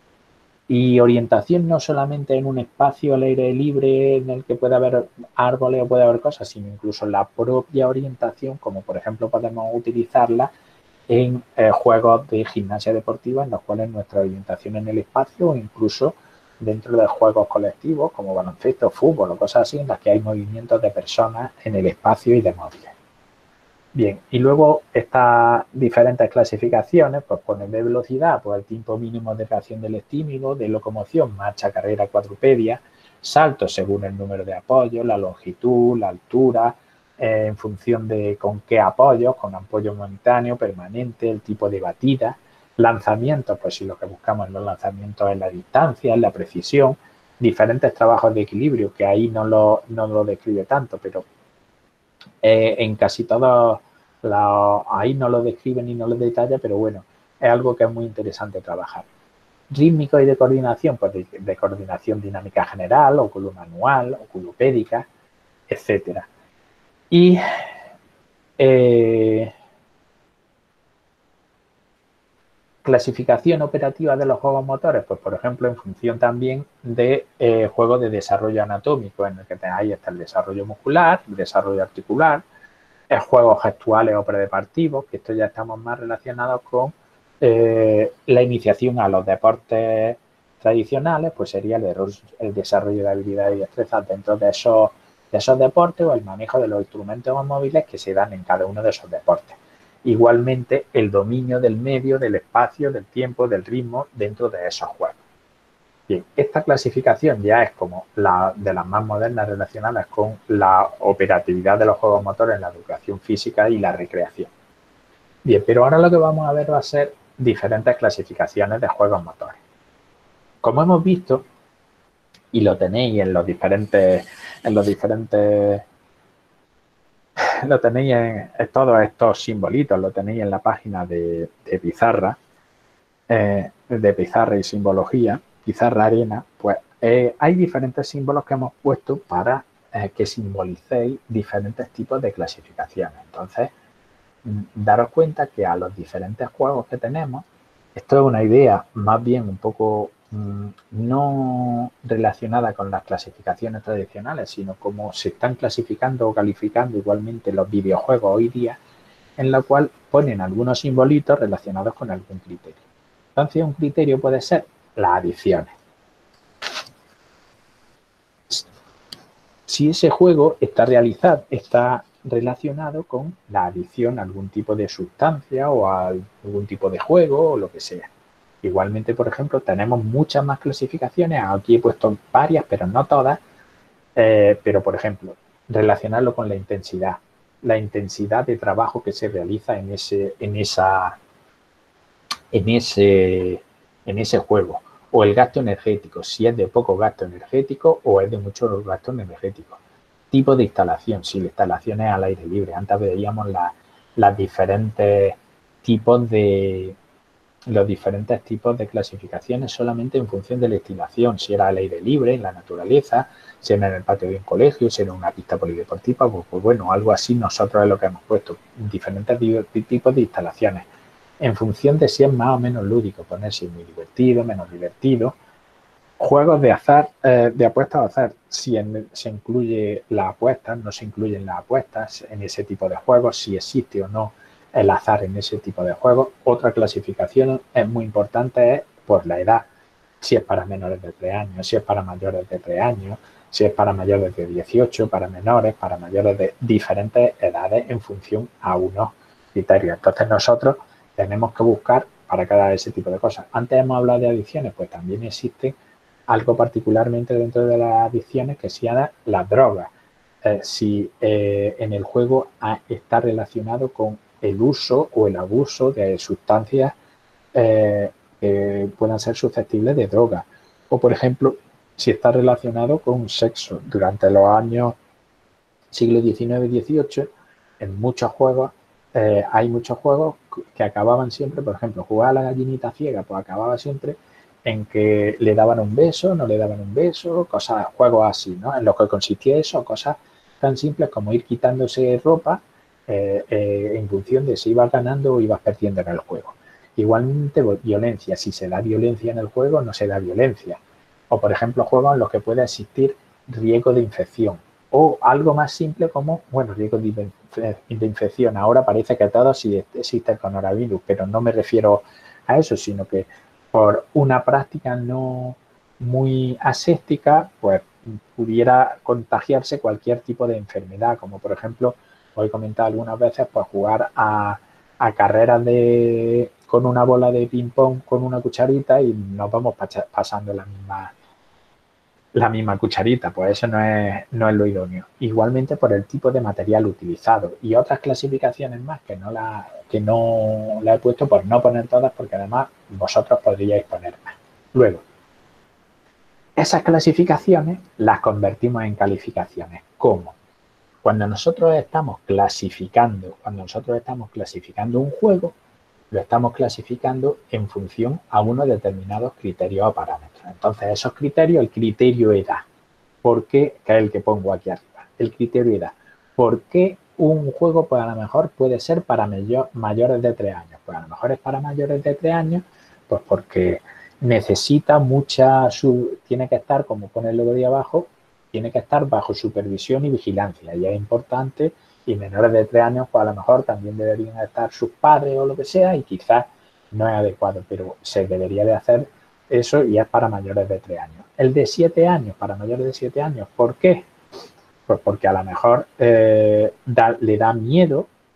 Y orientación no solamente en un espacio al aire libre en el que puede haber árboles o puede haber cosas, sino incluso la propia orientación, como por ejemplo podemos utilizarla en eh, juegos de gimnasia deportiva en los cuales nuestra orientación en el espacio o incluso dentro de juegos colectivos como baloncesto, fútbol o cosas así en las que hay movimientos de personas en el espacio y de móviles. Bien, y luego estas diferentes clasificaciones, pues ponen de velocidad, pues el tiempo mínimo de reacción del estímulo, de locomoción, marcha, carrera, cuadrupedia, saltos según el número de apoyos, la longitud, la altura, eh, en función de con qué apoyos, con apoyo momentáneo, permanente, el tipo de batida, lanzamientos, pues si lo que buscamos en los lanzamientos es la distancia, es la precisión, diferentes trabajos de equilibrio, que ahí no lo, no lo describe tanto, pero Eh, en casi todos los, ahí no lo describen ni no lo detalla, pero bueno, es algo que es muy interesante trabajar. Rítmico y de coordinación, pues de, de coordinación dinámica general, oculomanual, oculopédica, etcétera. Y eh, clasificación operativa de los juegos motores, pues por ejemplo en función también de eh, juegos de desarrollo anatómico, en el que ahí está el desarrollo muscular, el desarrollo articular, juegos gestuales o predeportivos, que esto ya estamos más relacionados con eh, la iniciación a los deportes tradicionales, pues sería el, el desarrollo de habilidades y destrezas dentro de esos, de esos deportes o el manejo de los instrumentos móviles que se dan en cada uno de esos deportes. igualmente el dominio del medio, del espacio, del tiempo, del ritmo dentro de esos juegos. Bien, esta clasificación ya es como la de las más modernas relacionadas con la operatividad de los juegos motores en la educación física y la recreación. Bien, pero ahora lo que vamos a ver va a ser diferentes clasificaciones de juegos motores. Como hemos visto, y lo tenéis en los diferentes, en los diferentes, lo tenéis en, en todos estos simbolitos, lo tenéis en la página de, de pizarra, eh, de pizarra y simbología, pizarra arena, pues eh, hay diferentes símbolos que hemos puesto para eh, que simbolicéis diferentes tipos de clasificaciones. Entonces, daros cuenta que a los diferentes juegos que tenemos, esto es una idea más bien un poco mmm, no relacionada con las clasificaciones tradicionales, sino como se están clasificando o calificando igualmente los videojuegos hoy día, en la cual ponen algunos simbolitos relacionados con algún criterio. Entonces, un criterio puede ser las adiciones. Si ese juego está realizado, está relacionado con la adición a algún tipo de sustancia o a algún tipo de juego o lo que sea. Igualmente, por ejemplo, tenemos muchas más clasificaciones. Aquí he puesto varias, pero no todas. Eh, pero, por ejemplo, relacionarlo con la intensidad. La intensidad de trabajo que se realiza en ese, en esa, en ese, en ese juego. O el gasto energético, si es de poco gasto energético o es de mucho gasto energético. Tipo de instalación, si la instalación es al aire libre. Antes veíamos la, las diferentes tipos de los diferentes tipos de clasificaciones solamente en función de la instalación, si era al aire libre, en la naturaleza, si era en el patio de un colegio, si era una pista polideportiva, pues, pues bueno, algo así nosotros es lo que hemos puesto, diferentes tipos de instalaciones, en función de si es más o menos lúdico, poner si es muy divertido, menos divertido. Juegos de azar, eh, de apuestas de azar, si en, se incluye las apuestas, no se incluyen las apuestas en ese tipo de juegos, si existe o no el azar en ese tipo de juegos. Otra clasificación es muy importante es por la edad, si es para menores de tres años, si es para mayores de tres años, si es para mayores de dieciocho, para menores, para mayores de diferentes edades en función a unos criterios. Entonces nosotros tenemos que buscar para cada ese tipo de cosas. Antes hemos hablado de adicciones, pues también existe algo particularmente dentro de las adicciones que se llama las drogas. Eh, si eh, en el juego ha, está relacionado con el uso o el abuso de sustancias eh, que puedan ser susceptibles de drogas. O, por ejemplo, si está relacionado con sexo. Durante los años siglo diecinueve y dieciocho, en muchos juegos, eh, hay muchos juegos que acababan siempre, por ejemplo, jugar a la gallinita ciega, pues acababa siempre en que le daban un beso, no le daban un beso, cosas, juegos así, ¿no? En lo que consistía eso, cosas tan simples como ir quitándose ropa eh, eh, en función de si ibas ganando o ibas perdiendo en el juego. Igualmente, violencia. Si se da violencia en el juego, no se da violencia. O, por ejemplo, juegos en los que puede existir riesgo de infección. O algo más simple como, bueno, riesgo de, de infección. Ahora parece que todo sí existe el coronavirus, pero no me refiero a eso, sino que por una práctica no muy aséptica, pues pudiera contagiarse cualquier tipo de enfermedad, como por ejemplo, os he comentado algunas veces, pues jugar a, a carreras de, con una bola de ping-pong con una cucharita y nos vamos pasando la misma, la misma cucharita, pues eso no es, no es lo idóneo. Igualmente por el tipo de material utilizado y otras clasificaciones más que no la, que no la he puesto por no poner todas, porque además vosotros podríais poner más. Luego, esas clasificaciones las convertimos en calificaciones. ¿Cómo? Cuando nosotros estamos clasificando, cuando nosotros estamos clasificando un juego, lo estamos clasificando en función a unos determinados criterios o parámetros. Entonces, esos criterios, el criterio edad. ¿Por qué? Que es el que pongo aquí arriba. El criterio edad. ¿Por qué un juego, pues a lo mejor puede ser para mayor, mayores de tres años? Pues a lo mejor es para mayores de tres años, pues porque necesita mucha, su, tiene que estar, como pone el logo de abajo, tiene que estar bajo supervisión y vigilancia. Y es importante, y menores de tres años, pues a lo mejor también deberían estar sus padres o lo que sea, y quizás no es adecuado, pero se debería de hacer eso y es para mayores de tres años. El de siete años, para mayores de siete años, ¿por qué? Pues porque a lo mejor eh, da, le da miedo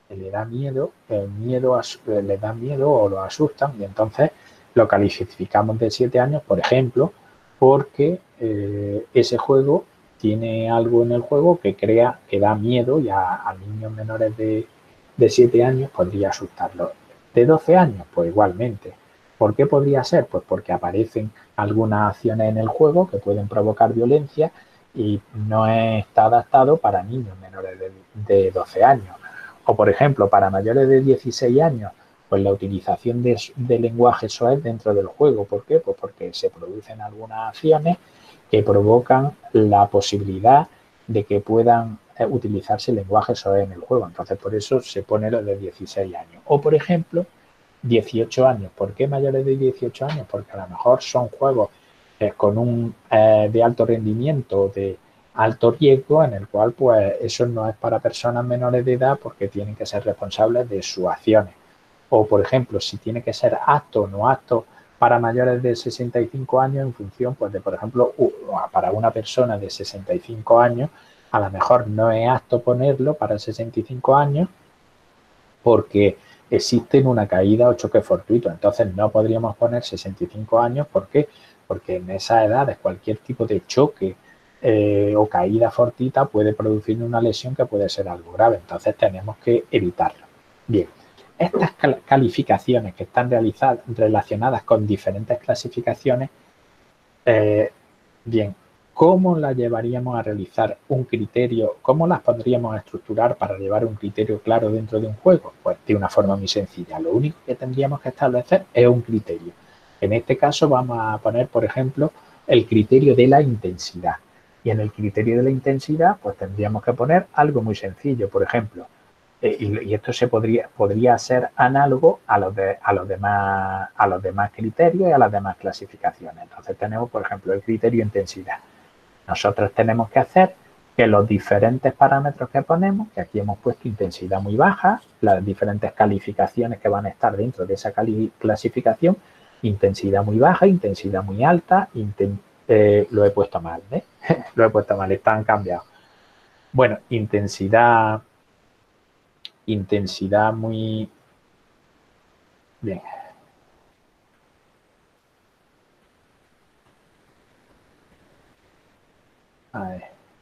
le da miedo, el miedo as- le da miedo o lo asustan y entonces lo calificamos de siete años, por ejemplo, porque eh, ese juego tiene algo en el juego que crea, que da miedo y a, a niños menores de, de siete años podría asustarlos. De doce años, pues igualmente. ¿Por qué podría ser? Pues porque aparecen algunas acciones en el juego que pueden provocar violencia y no está adaptado para niños menores de, de doce años. O, por ejemplo, para mayores de dieciséis años, pues la utilización de, de lenguaje soez dentro del juego. ¿Por qué? Pues porque se producen algunas acciones que provocan la posibilidad de que puedan eh, utilizarse lenguaje soez en el juego. Entonces, por eso se pone lo de dieciséis años. O, por ejemplo, dieciocho años. ¿Por qué mayores de dieciocho años? Porque a lo mejor son juegos eh, con un eh, de alto rendimiento, de alto riesgo, en el cual pues eso no es para personas menores de edad porque tienen que ser responsables de sus acciones. O, por ejemplo, si tiene que ser apto o no apto para mayores de sesenta y cinco años en función, pues, de, por ejemplo, para una persona de sesenta y cinco años, a lo mejor no es apto ponerlo para sesenta y cinco años porque existen una caída o choque fortuito. Entonces, no podríamos poner sesenta y cinco años. ¿Por qué? Porque en esas edades cualquier tipo de choque eh, o caída fortuita puede producir una lesión que puede ser algo grave. Entonces, tenemos que evitarlo. Bien, estas calificaciones que están realizadas, relacionadas con diferentes clasificaciones, eh, bien, ¿cómo las llevaríamos a realizar un criterio? ¿Cómo las podríamos estructurar para llevar un criterio claro dentro de un juego? Pues de una forma muy sencilla. Lo único que tendríamos que establecer es un criterio. En este caso vamos a poner, por ejemplo, el criterio de la intensidad. Y en el criterio de la intensidad, pues tendríamos que poner algo muy sencillo. Por ejemplo, eh, y, y esto se podría, podría ser análogo a los, de, a, los demás, a los demás criterios y a las demás clasificaciones. Entonces tenemos, por ejemplo, el criterio intensidad. Nosotros tenemos que hacer que los diferentes parámetros que ponemos, que aquí hemos puesto intensidad muy baja, las diferentes calificaciones que van a estar dentro de esa clasificación, intensidad muy baja, intensidad muy alta, inten eh, lo he puesto mal, ¿eh? Lo he puesto mal, están cambiados. Bueno, intensidad, intensidad muy bien. A ver.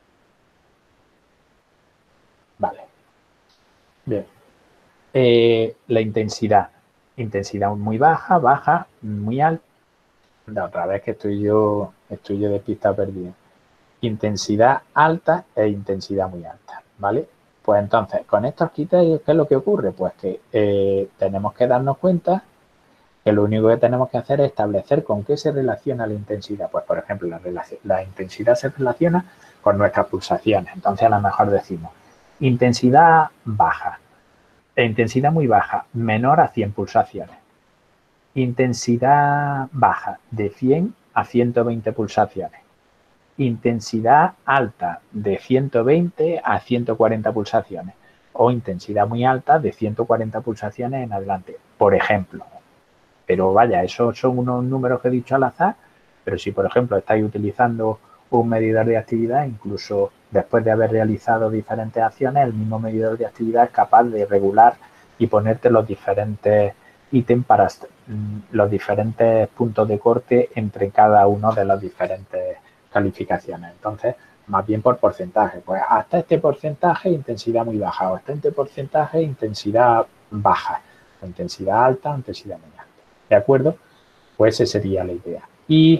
Vale. Bien. Eh, la intensidad. Intensidad muy baja, baja, muy alta. Da otra vez que estoy yo, estoy yo de pista perdida. Intensidad alta e intensidad muy alta, ¿vale? Pues entonces, con estos criterios, ¿qué es lo que ocurre? Pues que eh, tenemos que darnos cuenta que lo único que tenemos que hacer es establecer con qué se relaciona la intensidad. Pues, por ejemplo, la, la intensidad se relaciona con nuestras pulsaciones. Entonces, a lo mejor decimos intensidad baja, e intensidad muy baja, menor a cien pulsaciones. Intensidad baja, de cien a ciento veinte pulsaciones. Intensidad alta, de ciento veinte a ciento cuarenta pulsaciones. O intensidad muy alta, de ciento cuarenta pulsaciones en adelante, por ejemplo. Pero vaya, esos son unos números que he dicho al azar, pero si, por ejemplo, estáis utilizando un medidor de actividad, incluso después de haber realizado diferentes acciones, el mismo medidor de actividad es capaz de regular y ponerte los diferentes ítems para los diferentes puntos de corte entre cada uno de las diferentes calificaciones. Entonces, más bien por porcentaje. Pues hasta este porcentaje, intensidad muy baja, o hasta este porcentaje, intensidad baja, o intensidad alta, o intensidad muy alta. ¿De acuerdo? Pues esa sería la idea. Y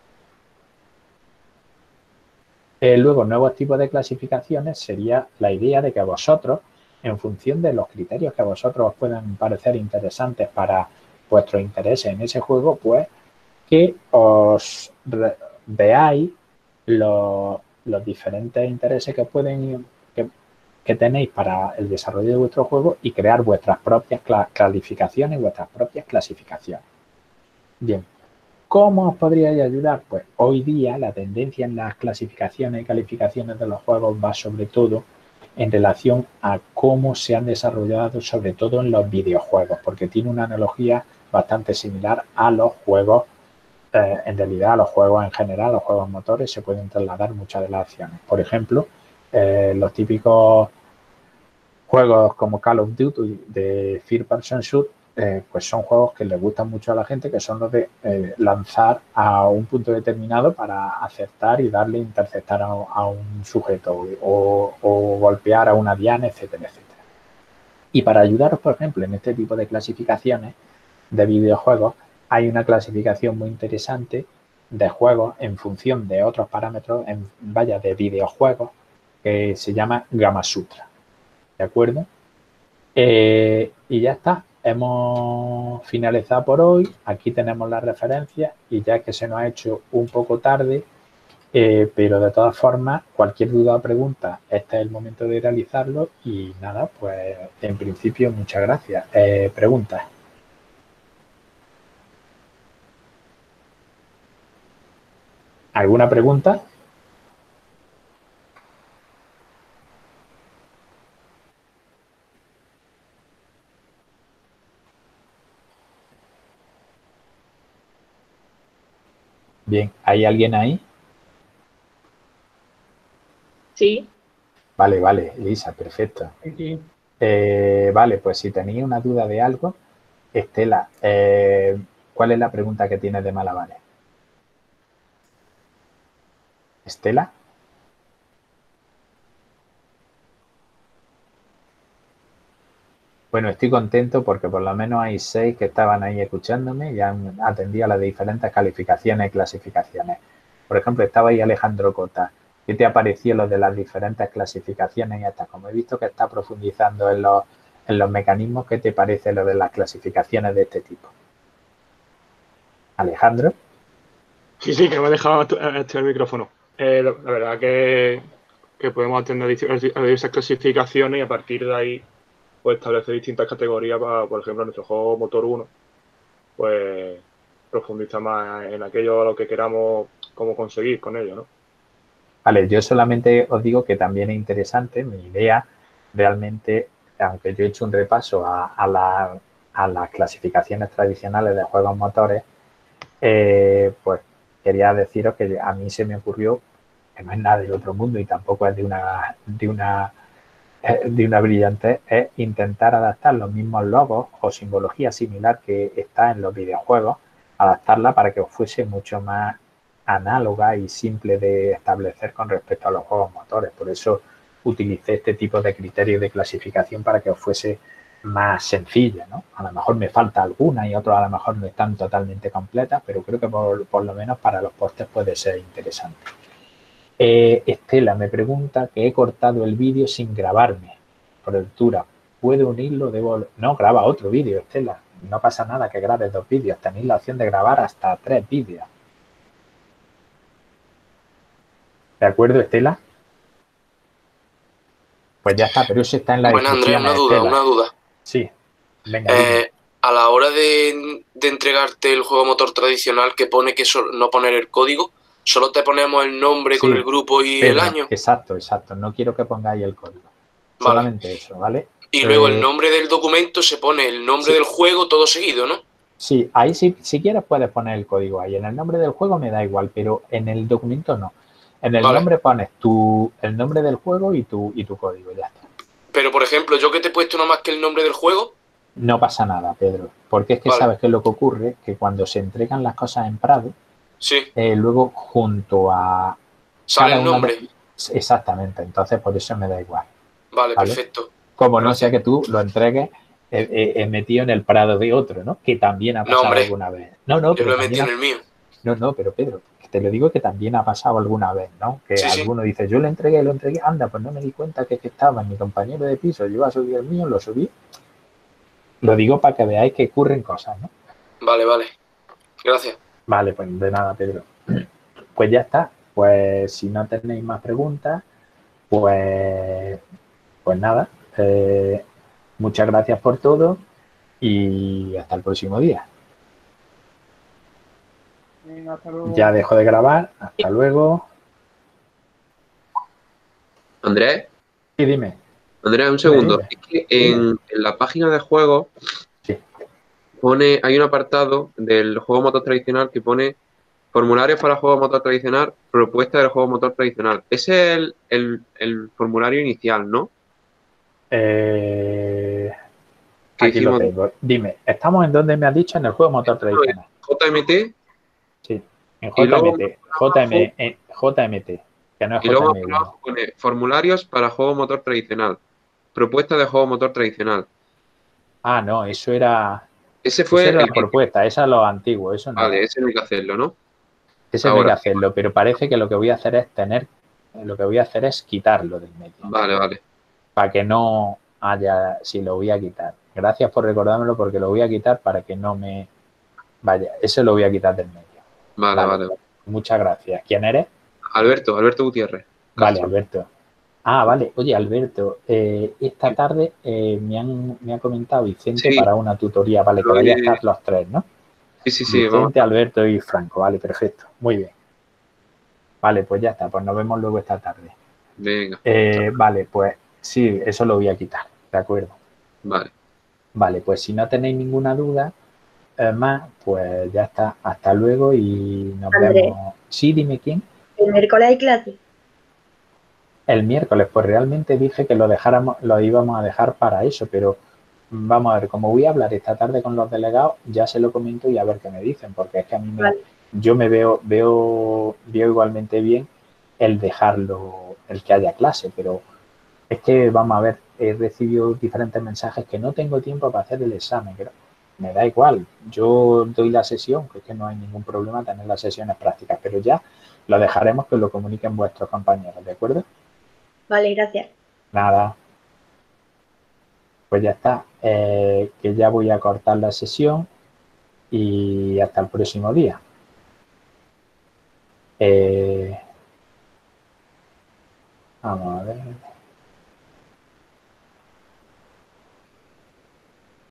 eh, luego, nuevos tipos de clasificaciones sería la idea de que vosotros, en función de los criterios que a vosotros os puedan parecer interesantes para vuestros intereses en ese juego, pues que os veáis los, los diferentes intereses que pueden que, que tenéis para el desarrollo de vuestro juego y crear vuestras propias calificaciones y vuestras propias clasificaciones. Bien, ¿cómo os podríais ayudar? Pues hoy día la tendencia en las clasificaciones y calificaciones de los juegos va sobre todo en relación a cómo se han desarrollado, sobre todo en los videojuegos, porque tiene una analogía bastante similar a los juegos, eh, en realidad a los juegos en general, los juegos motores, se pueden trasladar muchas de las acciones. Por ejemplo, eh, los típicos Juegos como Call of Duty de Third Person Shoot, eh, pues son juegos que les gustan mucho a la gente, que son los de eh, lanzar a un punto determinado para acertar y darle, interceptar a, a un sujeto o, o golpear a una diana, etcétera, etcétera. Y para ayudaros, por ejemplo, en este tipo de clasificaciones de videojuegos, hay una clasificación muy interesante de juegos en función de otros parámetros, en, vaya, de videojuegos, que se llama Gamasutra. ¿De acuerdo? Eh, y ya está. Hemos finalizado por hoy. Aquí tenemos las referencias y ya que se nos ha hecho un poco tarde, eh, pero de todas formas, cualquier duda o pregunta, este es el momento de realizarlo y nada, pues en principio, muchas gracias. Eh, preguntas. ¿Alguna pregunta? Bien, ¿hay alguien ahí? Sí. Vale, vale, Elisa, perfecto. Sí. Eh, vale, pues si tenéis una duda de algo, Estela, eh, ¿cuál es la pregunta que tienes de malabares? Estela. Bueno, estoy contento porque por lo menos hay seis que estaban ahí escuchándome y han atendido a las diferentes calificaciones y clasificaciones. Por ejemplo, estaba ahí Alejandro Cota. ¿Qué te ha parecido lo de las diferentes clasificaciones y hasta como he visto que está profundizando en los, en los mecanismos, ¿qué te parece lo de las clasificaciones de este tipo? Alejandro. Sí, sí, que me ha dejado este el micrófono. Eh, la, la verdad que, que podemos atender a diversas clasificaciones y a partir de ahí pues establecer distintas categorías para, por ejemplo, nuestro juego Motor uno, pues profundizar más en aquello a lo que queramos cómo conseguir con ello, ¿no? Vale, yo solamente os digo que también es interesante, mi idea realmente, aunque yo he hecho un repaso a, a, la, a las clasificaciones tradicionales de juegos motores, eh, pues quería deciros que a mí se me ocurrió, que no es nada del otro mundo y tampoco es de una, de una, de una brillantez, es intentar adaptar los mismos logos o simbología similar que está en los videojuegos, adaptarla para que os fuese mucho más análoga y simple de establecer con respecto a los juegos motores. Por eso utilicé este tipo de criterios de clasificación para que os fuese más sencilla, ¿no? A lo mejor me falta alguna y otras a lo mejor no están totalmente completas, pero creo que por, por lo menos para los postes puede ser interesante. Eh, Estela me pregunta que he cortado el vídeo sin grabarme por altura. ¿Puedo unirlo? Debo... No, graba otro vídeo, Estela. No pasa nada que grabes dos vídeos. Tenéis la opción de grabar hasta tres vídeos. ¿De acuerdo, Estela? Pues ya está, pero eso está en la Bueno, Andrea, una duda, Estela. una duda. Sí, venga, eh, a la hora de, de entregarte el juego motor tradicional que pone que so, no poner el código, solo te ponemos el nombre sí, con el grupo y Pedro, el año. Exacto, exacto. No quiero que pongáis el código. Vale. Solamente eso, ¿vale? Y eh, luego el nombre del documento se pone el nombre sí. del juego todo seguido, ¿no? Sí, ahí sí, si quieres puedes poner el código ahí. En el nombre del juego me da igual, pero en el documento no. En el vale. nombre pones tu, el nombre del juego y tu, y tu código, ya está. Pero, por ejemplo, yo que te he puesto nada más que el nombre del juego. No pasa nada, Pedro, porque es que vale. sabes que lo que ocurre, que cuando se entregan las cosas en Prado, sí. eh, luego junto a... Sale el nombre. De... Exactamente, entonces por eso me da igual. Vale, ¿vale? Perfecto. Como Gracias. No sea que tú lo entregues eh, eh, metido en el Prado de otro, ¿no? Que también ha pasado no, alguna vez. No, no, yo pero lo he metido ha... en el mío. No, no, pero Pedro, te lo digo que también ha pasado alguna vez, ¿no? Que sí, alguno sí. dice, yo lo entregué, lo entregué, anda, pues no me di cuenta que, que estaba mi compañero de piso, yo iba a subir el mío, lo subí. Lo digo para que veáis que ocurren cosas, ¿no? Vale, vale. Gracias. Vale, pues de nada, Pedro. Pues ya está. Pues si no tenéis más preguntas, pues, pues nada. Eh, muchas gracias por todo y hasta el próximo día. Venga, hasta luego. Ya dejo de grabar. Hasta luego. Andrés. Sí, dime. Andrés, un segundo. Dime, dime. Es que en, en la página de juegos sí. pone, hay un apartado del juego motor tradicional que pone formularios para juego motor tradicional, propuesta del juego motor tradicional. Ese es el, el, el formulario inicial, ¿no? Eh, ¿Qué aquí lo hicimos? tengo. Dime, ¿estamos en donde me has dicho? En el juego motor tradicional. J M T Sí, en y luego J M T. J M, en J M T, que no es y luego J más M uno. abajo pone formularios para juego motor tradicional. Propuesta de juego motor tradicional. Ah, no, eso era, Ese eso fue era la el que... propuesta, esa es lo antiguo, eso no. Vale, ese no hay que hacerlo, ¿no? Ese no hay que Ahora, hacerlo, pero parece que lo que voy a hacer es tener, lo que voy a hacer es quitarlo del medio. vale, vale. Para que no haya, si lo voy a quitar. Gracias por recordármelo porque lo voy a quitar para que no me vaya. Eso lo voy a quitar del medio. Vale, vale. vale. Muchas gracias. ¿Quién eres? Alberto, Alberto Gutiérrez. Vale, Castro. Alberto. Ah, vale. Oye, Alberto, eh, esta tarde eh, me, han, me ha comentado Vicente Sí. para una tutoría. Vale, que Lo vaya a he- estar los tres, ¿no? Sí, sí, sí. Vamos. Vicente, Alberto y Franco. Vale, perfecto. Muy bien. Vale, pues ya está. Pues nos vemos luego esta tarde. Venga. Eh, vale, pues sí, eso lo voy a quitar. De acuerdo. Vale. Vale, pues si no tenéis ninguna duda eh, más, pues ya está. Hasta luego y nos Andrés. vemos. Sí, dime quién. El miércoles hay clase. El miércoles, pues realmente dije que lo dejáramos, lo íbamos a dejar para eso, pero vamos a ver, como voy a hablar esta tarde con los delegados, ya se lo comento y a ver qué me dicen, porque es que a mí me, Vale. yo me veo, veo, veo igualmente bien el dejarlo, el que haya clase, pero es que vamos a ver, he recibido diferentes mensajes que no tengo tiempo para hacer el examen, pero me da igual, yo doy la sesión, que es que no hay ningún problema tener las sesiones prácticas, pero ya lo dejaremos que lo comuniquen vuestros compañeros, ¿de acuerdo? Vale, gracias. Nada, pues ya está, eh, que ya voy a cortar la sesión y hasta el próximo día. Eh, vamos a ver.